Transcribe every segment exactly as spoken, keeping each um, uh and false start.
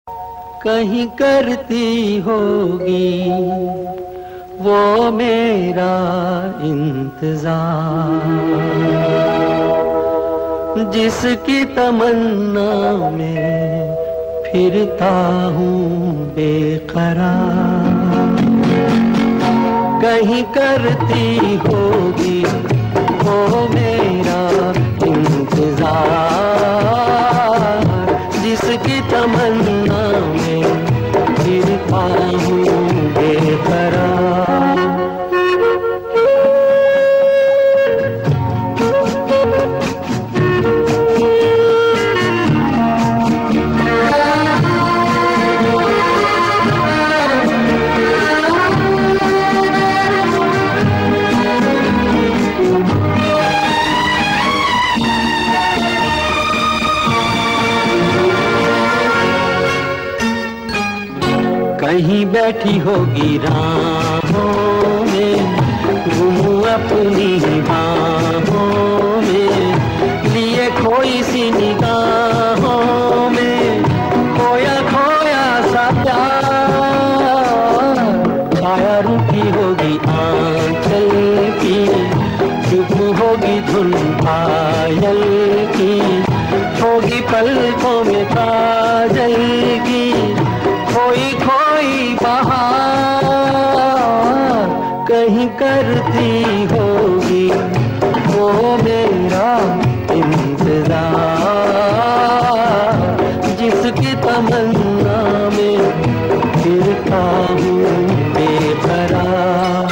कहीं करती होगी वो मेरा इंतजार, जिसकी तमन्ना में फिरता हूँ बेकरार। कहीं करती होगी वो मेरा इंतजार, जिसकी तमन्ना में फिरता हूँ बेकरार। कहीं बैठी होगी राहों में, गुम अपनी बाहों में, लिए खोई सी निगाहों में, खोया खोया सा प्यार। छाया रूठी होगी आंचल की, चुप होगी धुन पायल की, होगी पलकों में काजल की, खोई खोई बहार। कहीं करती होगी वो मेरा इंतजार, जिसकी तमन्ना में फिरता हूँ बेकरार।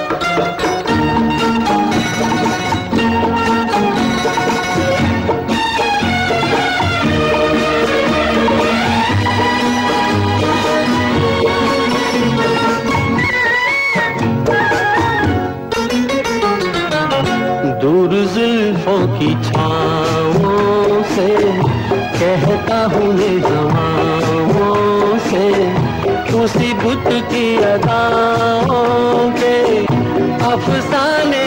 दूर जुल्फों की छाँवों से कहता हूँ ये हवाओं से, उसी बुत की अदाओं के अफसाने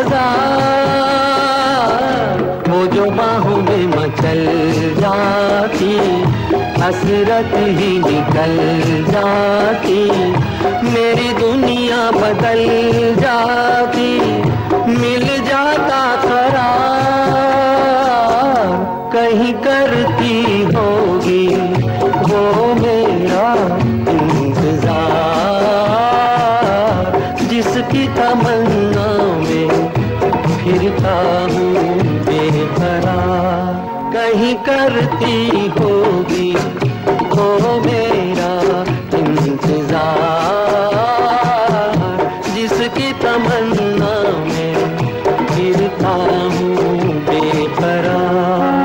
हजार। वो जो बाहों में मचल जाती, हसरत ही निकल जाती, मेरी दुनिया बदल जाती, मिल जाता करार। कहीं करती होगी वो मेरा इंतजार, जिसकी तमन्ना में फिरता हूँ बेकरार। कहीं करती होगी वो मेरा इंतजार, जिसकी तमन्ना में फिरता हूँ बेकरार।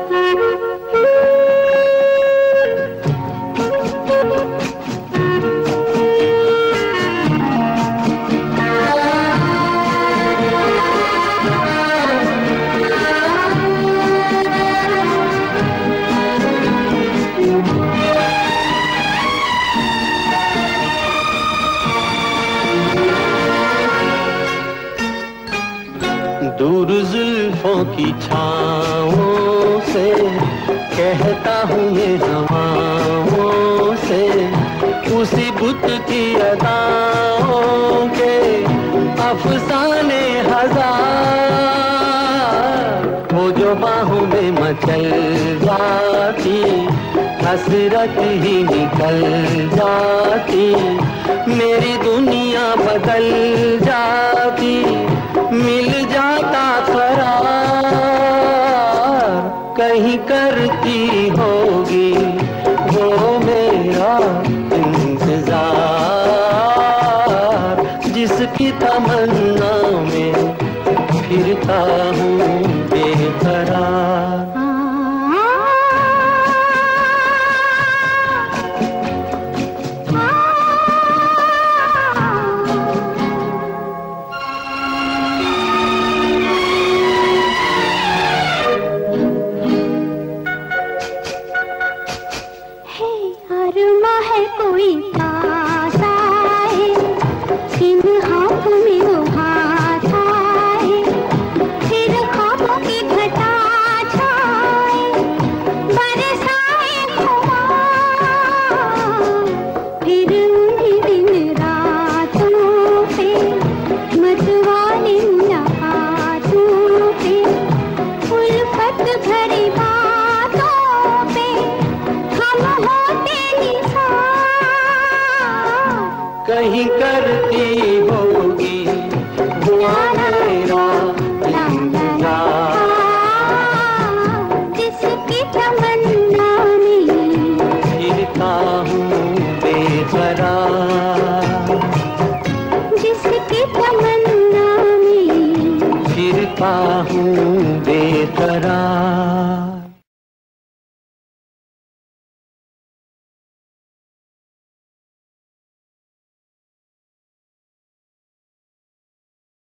दूर जुल्फों की छाँवों से कहता हूँ ये हवाओं से, उसी बुत की अदाओं के अफसाने हजार। वो जो बाहों में मचल जाती, हसरत ही निकल जाती, मेरी दुनिया बदल जाती, मिल जाता करार। कहीं करती होगी वो मेरा इंतजार, जिसकी तमन्ना में फिरता हूँ बेकरार। कोई पास आए, इन हाथों में वो हाथ आए, फिर खफा हूँ बेकरार।